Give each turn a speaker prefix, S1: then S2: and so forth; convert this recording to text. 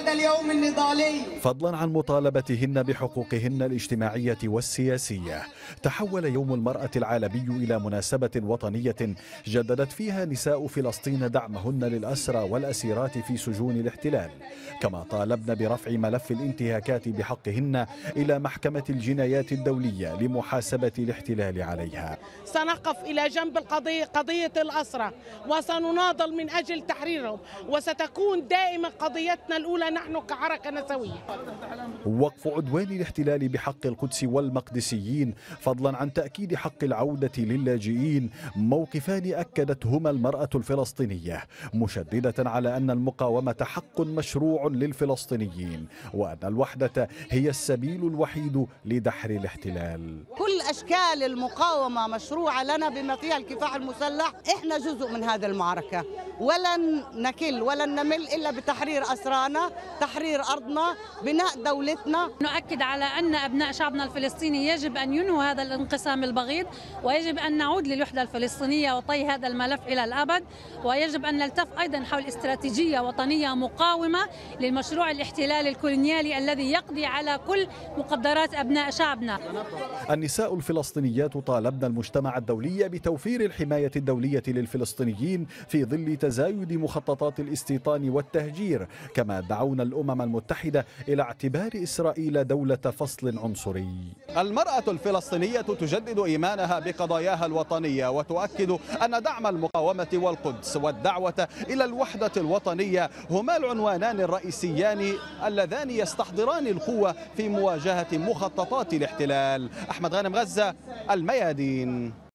S1: هذا اليوم النضالي.
S2: فضلا عن مطالبتهن بحقوقهن الاجتماعية والسياسية، تحول يوم المرأة العالمي إلى مناسبة وطنية جددت فيها نساء فلسطين دعمهن للأسرى والأسيرات في سجون الاحتلال، كما طالبن برفع ملف الانتهاكات بحقهن إلى محكمة الجنايات الدولية لمحاسبة الاحتلال عليها.
S3: سنقف إلى جنب قضية الأسرى وسنناضل من أجل تحريرهم، وستكون دائما قضيتنا الأولى نحن كحركة نسوية.
S2: وقف عدوان الاحتلال بحق القدس والمقدسيين فضلا عن تأكيد حق العودة للاجئين موقفان أكدتهما المرأة الفلسطينية، مشددة على أن المقاومة حق مشروع للفلسطينيين وأن الوحدة هي السبيل الوحيد لدحر الاحتلال.
S4: كل أشكال المقاومة مشروعة لنا بما فيها الكفاح المسلح. إحنا جزء من هذه المعركة، ولن نكل ولن نمل إلا بتحرير أسرانا، تحرير أرضنا، بناء دولتنا.
S5: نؤكد على أن أبناء شعبنا الفلسطيني يجب أن ينهوا هذا الانقسام البغيض، ويجب أن نعود للوحدة الفلسطينية وطي هذا الملف إلى الأبد، ويجب أن نلتف أيضا حول استراتيجية وطنية مقاومة للمشروع الاحتلالي الكولونيالي الذي يقضي على كل مقدرات أبناء شعبنا.
S2: النساء الفلسطينيات طالبن المجتمع الدولي بتوفير الحماية الدولية للفلسطينيين في ظل تزايد مخططات الاستيطان والتهجير، كما دعونا الأمم المتحدة إلى اعتبار إسرائيل دولة فصل عنصري.
S6: المرأة الفلسطينية تجدد إيمانها بقضاياها الوطنية وتؤكد أن دعم المقاومة والقدس والدعوة إلى الوحدة الوطنية هما العنوانان الرئيسيان اللذان يستحضران القوة في مواجهة مخططات الاحتلال. أحمد غانم، غزة، الميادين.